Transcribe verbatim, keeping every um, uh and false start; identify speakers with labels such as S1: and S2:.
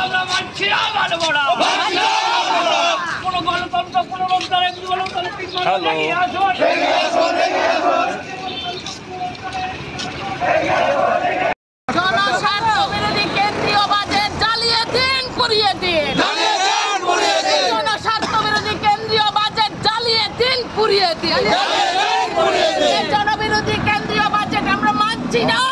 S1: আমরা মানছি না, মানবো না। কোনো গণতন্ত্র, কোনো গণতন্ত্র, গণতন্ত্র এগিয়ে আসুন।
S2: জনস্বার্থ বিরোধী কেন্দ্রীয় বাজেট জ্বালিয়ে দিন, পুড়িয়ে দিন। জনস্বার্থ বিরোধী কেন্দ্রীয় বাজেট জ্বালিয়ে দিন, পুড়িয়ে দিন। জনবিরোধী কেন্দ্রীয় বাজেট আমরা মানছি না,